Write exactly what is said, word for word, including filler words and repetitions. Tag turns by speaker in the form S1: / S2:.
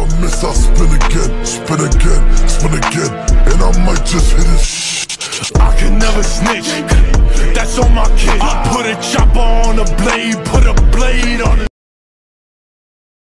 S1: I miss, I spin again, spin again, spin again, and I might just hit it.
S2: I can never snitch, that's on my kid. Put a chopper on a blade, put a blade on it.